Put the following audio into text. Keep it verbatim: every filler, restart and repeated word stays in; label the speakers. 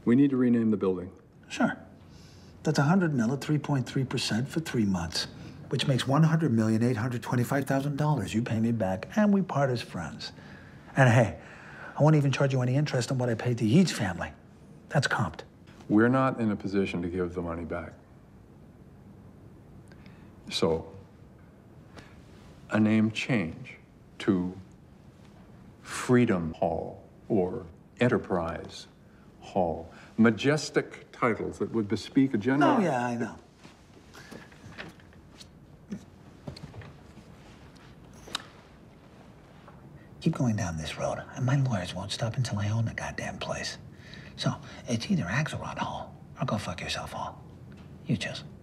Speaker 1: We need to rename the building.
Speaker 2: Sure. That's one hundred mil at three point three percent for three months, which makes one hundred million eight hundred twenty-five thousand dollars. You pay me back, and we part as friends. And hey, I won't even charge you any interest on what I paid the Yeats family. That's comped.
Speaker 1: We're not in a position to give the money back. So, a name change to Freedom Hall or Enterprise Hall. Majestic titles that would bespeak a general...
Speaker 2: Oh, yeah, I know. Keep going down this road, and my lawyers won't stop until I own the goddamn place. So, it's either Axelrod Hall or go fuck yourself all. You choose.